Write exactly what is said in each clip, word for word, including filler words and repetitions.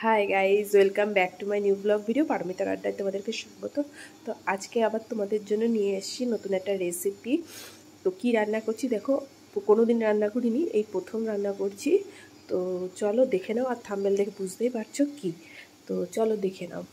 High guys, welcome back to my new blog video. পারমিতার আড্ডায় তোমাদেরকে স্বাগত। তো আজকে আবার তোমাদের জন্য নিয়ে এসেছি নতুন একটা রেসিপি। তো কি রান্না করছি দেখো, কোনো দিন রান্না করিনি, এই প্রথম রান্না করছি। তো চলো দেখে নাও, আর থাম্বনেল দেখে বুঝতেই পারছো কি। তো চলো দেখে নাও।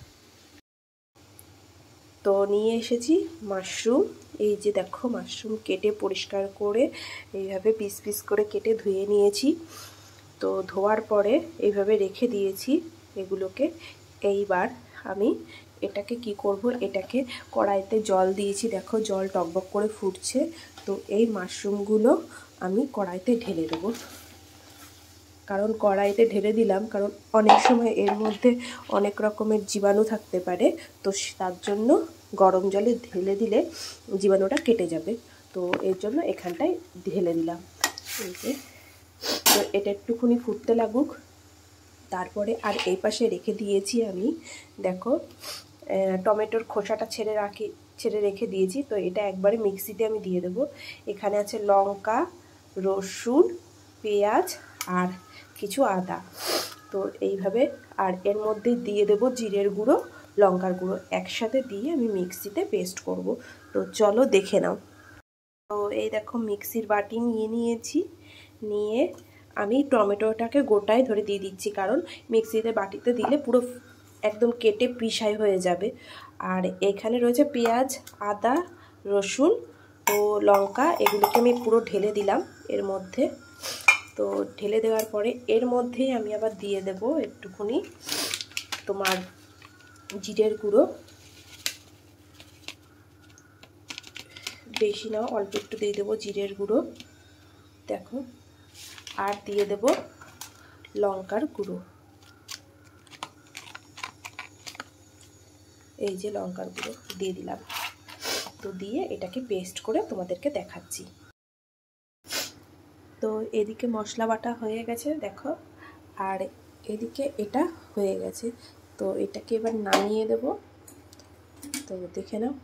তো নিয়ে এসেছি মাশরুম। এই যে দেখো, মাশরুম কেটে পরিষ্কার করে এইভাবে পিস পিস করে কেটে ধুয়ে নিয়েছি। তো ধোয়ার পরে এইভাবে রেখে দিয়েছি এগুলোকে। এইবার আমি এটাকে কি করব, এটাকে কড়াইতে জল দিয়েছি, দেখো জল টকবক করে ফুটছে। তো এই মাশরুমগুলো আমি কড়াইতে ঢেলে দেবো। কারণ কড়াইতে ঢেলে দিলাম কারণ অনেক সময় এর মধ্যে অনেক রকমের জীবাণু থাকতে পারে। তো তার জন্য গরম জলে ঢেলে দিলে জীবাণুটা কেটে যাবে। তো এর জন্য এখানটায় ঢেলে দিলাম। এই যে, তো এটা একটুখানি ফুটতে লাগুক। তারপরে আর এই পাশে রেখে দিয়েছি আমি, দেখো টমেটোর খোসাটা ছেড়ে রাখি ছেড়ে রেখে দিয়েছি। তো এটা একবারে মিক্সিতে আমি দিয়ে দেবো। এখানে আছে লঙ্কা, রসুন, পেঁয়াজ আর কিছু আদা। তো এইভাবে, আর এর মধ্যে দিয়ে দেবো জিরের গুঁড়ো, লঙ্কার গুঁড়ো, একসাথে দিয়ে আমি মিক্সিতে পেস্ট করব। তো চলো দেখে নাও। তো এই দেখো মিক্সির বাটি নিয়ে নিয়েছি, নিয়ে আমি টমেটোটাকে গোটায় ধরে দিয়ে দিচ্ছি, কারণ মিক্সিতে বাটিতে দিলে পুরো একদম কেটে পিসাই হয়ে যাবে। আর এখানে রয়েছে পেঁয়াজ, আদা, রসুন ও লঙ্কা, এগুলোকে আমি পুরো ঢেলে দিলাম এর মধ্যে। তো ঢেলে দেওয়ার পরে এর মধ্যেই আমি আবার দিয়ে দেব একটুখানি তোমার জিরের গুঁড়ো, বেশি নাও, অল্প একটু দিয়ে দেবো জিরের গুঁড়ো, দেখো। আর দিয়ে দেব লঙ্কার গুঁড়ো, এই যে লঙ্কার গুঁড়ো দিয়ে দিলাম। তো দিয়ে এটাকে পেস্ট করে তোমাদেরকে দেখাচ্ছি। তো এদিকে মশলা বাটা হয়ে গেছে দেখো, আর এদিকে এটা হয়ে গেছে। তো এটাকে এবার নামিয়ে দেব। তো দেখে নাও।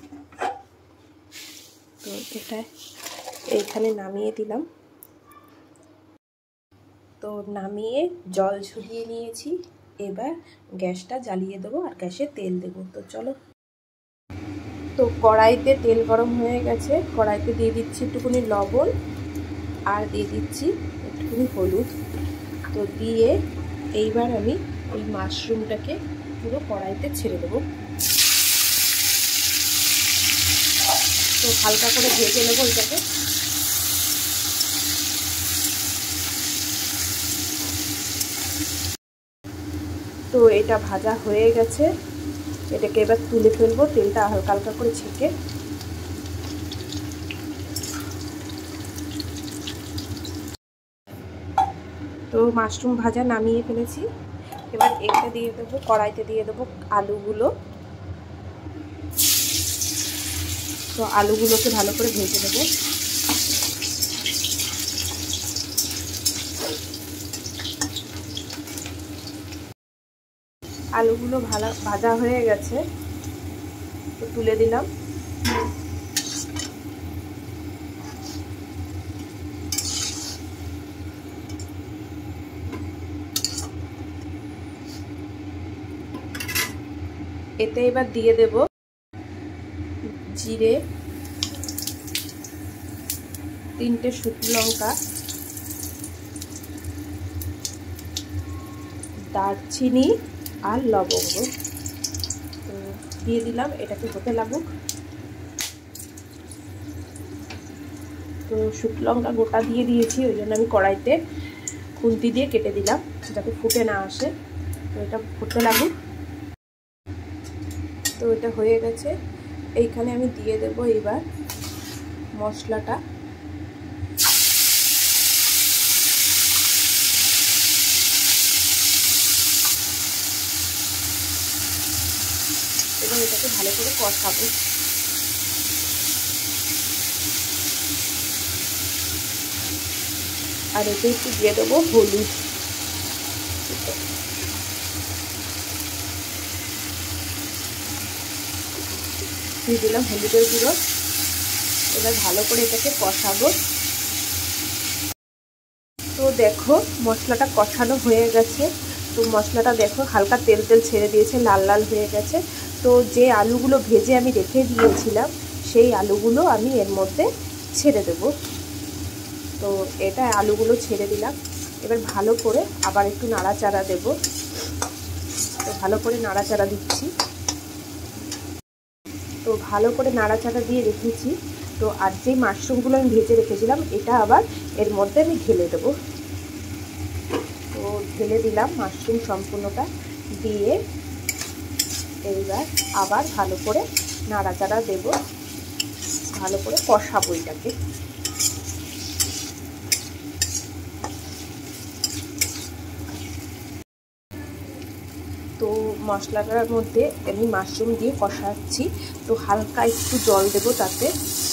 তো এটা এইখানে নামিয়ে দিলাম। তো নামিয়ে জল ঝরিয়ে নিয়েছি। এবার গ্যাসটা জ্বালিয়ে দেবো আর গ্যাসে তেল দেবো। তো চলো। তো কড়াইতে তেল গরম হয়ে গেছে, কড়াইতে দিয়ে দিচ্ছি একটুখানি লবণ আর দিয়ে দিচ্ছি একটুখানি হলুদ। তো দিয়ে এইবার আমি এই মাশরুমটাকে পুরো কড়াইতে ছেড়ে দেবো। তো হালকা করে ভেজে নেবো এটাকে। তো এটা ভাজা হয়ে গেছে, এটাকে এবার তুলে ফেলবো, তেলটা হালকা হালকা করে ছেঁকে। তো মাশরুম ভাজা নামিয়ে ফেলেছি। এবার এটা দিয়ে দেবো, কড়াইতে দিয়ে দেবো আলুগুলো। তো আলুগুলোকে ভালো করে ভেজে নেবো। আলুগুলো ভালো ভাজা হয়ে গেছে, তো তুলে দিলাম। এতে এবার দিয়ে দেব জিরে, তিনটে শুকনো লঙ্কা, দারচিনি আর লবঙ্গ। তো দিয়ে দিলাম, এটাকে হতে লাগুক। তো শুকনো লঙ্কা গোটা দিয়ে দিয়েছি, ওই জন্য আমি কড়াইতে খুন্তি দিয়ে কেটে দিলাম যাতে ফুটে না আসে। তো এটা ফুটতে লাগুক। তো এটা হয়ে গেছে। এইখানে আমি দিয়ে দেব এবার মশলাটা। এবং এটাকে ভালো করে কষাবো। আর এতে একটু দিয়ে দেবো হলুদ। দিয়ে দিলাম হলুদের গুঁড়ো। এবার ভালো করে এটাকে কষাবো। তো দেখো মশলাটা কষানো হয়ে গেছে। তো মশলাটা দেখো হালকা তেল তেল ছেড়ে দিয়েছে, লাল লাল হয়ে গেছে। তো যে আলুগুলো ভেজে আমি রেখে দিয়েছিলাম সেই আলুগুলো আমি এর মধ্যে ছেড়ে দেব। তো এটা আলুগুলো ছেড়ে দিলাম। এবার ভালো করে আবার একটু নাড়াচাড়া দেব। তো ভালো করে নাড়াচাড়া দিচ্ছি। তো ভালো করে নাড়াচাড়া দিয়ে রেখেছি। তো আর যে মাশরুমগুলো আমি ভেজে রেখেছিলাম এটা আবার এর মধ্যে আমি ঢেলে দেবো। তো ঢেলে দিলাম মাশরুম সম্পূর্ণটা দিয়ে। এইবার আবার ভালো করে নাড়াচাড়া দেব, ভালো করে কষাবো এটাকে। তো মশলাটার মধ্যে আমি মাশরুম দিয়ে কষাচ্ছি। তো হালকা একটু জল দেব তাতে।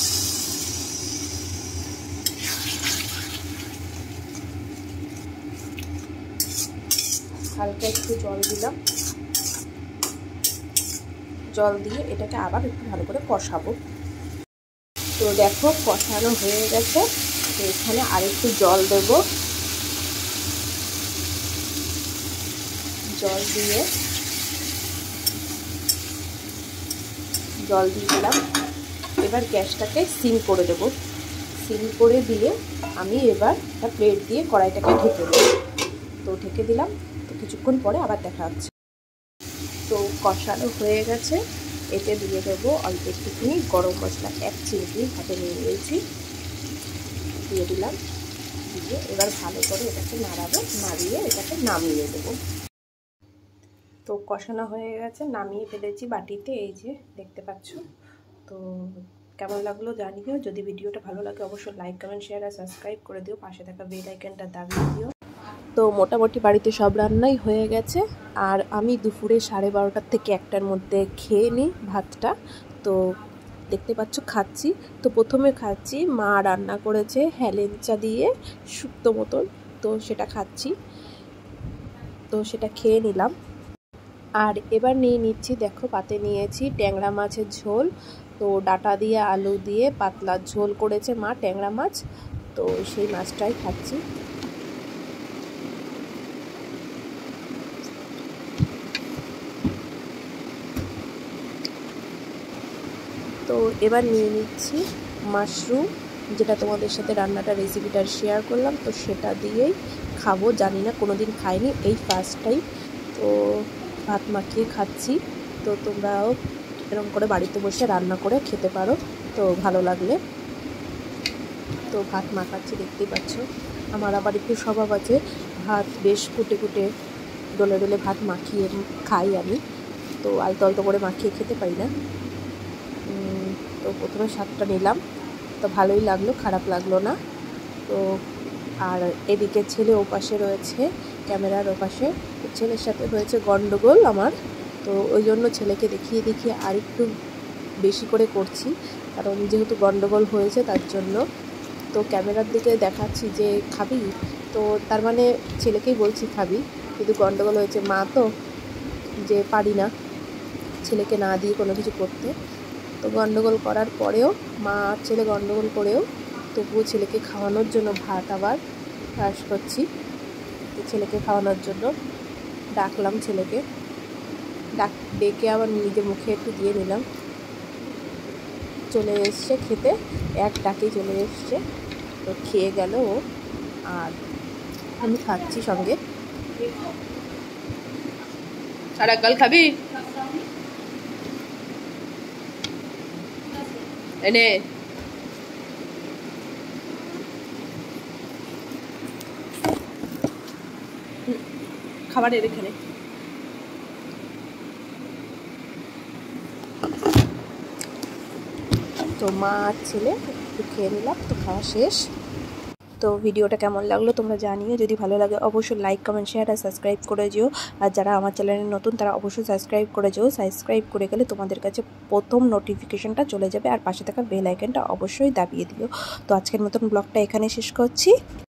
হালকা একটু জল দিলাম। জল দিয়ে এটাকে আবার একটু ভালো করে কষাবো। তো দেখো কষানো হয়ে গেছে। তো এখানে আরেকটু জল দেব। জল দিয়ে জল দিয়ে দিলাম। এবার গ্যাসটাকে সিম করে দেব। সিম করে দিয়ে আমি এবার একটা প্লেট দিয়ে কড়াইটাকে ঢেকে দেব। তো ঢেকে দিলাম। তো কিছুক্ষণ পরে আবার দেখা হচ্ছে। তো কষানো হয়ে গেছে। এতে দিয়ে দেবো অল্প একটুখানি গরম মশলা, এক চিমটি হাতে নিয়ে নিয়েছি, দিয়ে দিলাম। দিয়ে এবার ভালো করে এটাকে নাড়াবো, নাড়িয়ে এটাকে নামিয়ে দেবো। তো কষানো হয়ে গেছে, নামিয়ে ফেলেছি বাটিতে, এই যে দেখতে পাচ্ছ। তো কেমন লাগলো জানিও। যদি ভিডিওটা ভালো লাগে অবশ্যই লাইক কমেন্ট শেয়ার আর সাবস্ক্রাইব করে দিও। পাশে থাকা বেল আইকনটা দাবিয়ে দিও। তো মোটামুটি বাড়িতে সব রান্নাই হয়ে গেছে। আর আমি দুপুরে সাড়ে বারোটার থেকে একটার মধ্যে খেয়ে নিই ভাতটা। তো দেখতে পাচ্ছ খাচ্ছি। তো প্রথমে খাচ্ছি, মা রান্না করেছে হেলেঞ্চা দিয়ে শুক্তো মতন, তো সেটা খাচ্ছি। তো সেটা খেয়ে নিলাম। আর এবার নিয়ে নিচ্ছি, দেখো পাতে নিয়েছি ট্যাংরা মাছের ঝোল। তো ডাঁটা দিয়ে আলু দিয়ে পাতলা ঝোল করেছে মা ট্যাংরা মাছ। তো সেই মাছটাই খাচ্ছি। তো এবার নিয়ে নিচ্ছি মাশরুম, যেটা তোমাদের সাথে রান্নাটা রেসিপিটা শেয়ার করলাম। তো সেটা দিয়েই খাবো, জানি না কোনো দিন খাইনি, এই ফার্স্ট টাইম। তো ভাত মাখিয়ে খাচ্ছি। তো তোমরাও এরকম করে বাড়িতে বসে রান্না করে খেতে পারো, তো ভালো লাগলে। তো ভাত মাখাচ্ছি, দেখতেই পাচ্ছ। আমার আবার একটু স্বভাব আছে, ভাত বেশ কুটে কুটে ডলে ডলে ভাত মাখিয়ে খাই আমি। তো আলতো আলতো করে মাখিয়ে খেতে পারি না। তো প্রথমে স্বাদটা নিলাম, তো ভালোই লাগলো, খারাপ লাগলো না। তো আর এদিকে ছেলে ওপাশে রয়েছে, ক্যামেরার ওপাশে। ছেলের সাথে হয়েছে গন্ডগোল আমার। তো ওই জন্য ছেলেকে দেখিয়ে দেখিয়ে আর একটু বেশি করে করছি, কারণ যেহেতু গন্ডগোল হয়েছে তার জন্য। তো ক্যামেরার দিকে দেখাচ্ছি যে খাবি, তো তার মানে ছেলেকেই বলছি খাবি, কিন্তু গন্ডগোল হয়েছে। মা তো যে পারি না ছেলেকে না দিয়ে কোনো কিছু করতে। তো গন্ডগোল করার পরেও, মা আর ছেলে গন্ডগোল করেও তবুও ছেলেকে খাওয়ানোর জন্য ভাত আবার পাস করছি। তো ছেলেকে খাওয়ানোর জন্য ডাকলাম, ছেলেকে ডাক ডেকে আবার নিজের মুখে একটু দিয়ে নিলাম। চলে এসছে খেতে, এক ডাকেই চলে এসছে। তো খেয়ে গেল ও, আর আমি খাচ্ছি সঙ্গে। আর এক গাল খাবি? এনে খাবার এর এখানে। তো মা আর ছেলে একটু খেয়ে নিলাম। তো খাওয়া শেষ। তো ভিডিওটা কেমন লাগলো তোমরা জানিও। যদি ভালো লাগে অবশ্যই লাইক কমেন্ট শেয়ার আর সাবস্ক্রাইব করে যেও। আর যারা আমার চ্যানেলে নতুন তারা অবশ্যই সাবস্ক্রাইব করে যেও। সাবস্ক্রাইব করে গেলে তোমাদের কাছে প্রথম নোটিফিকেশনটা চলে যাবে, আর পাশে থাকা বেল আইকনটা অবশ্যই দাবিয়ে দিও। তো আজকের মতন ব্লগটা এখানে শেষ করছি।